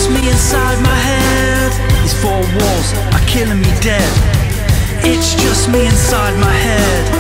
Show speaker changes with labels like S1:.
S1: just me inside my head. These four walls are killing me dead. It's just me inside my head.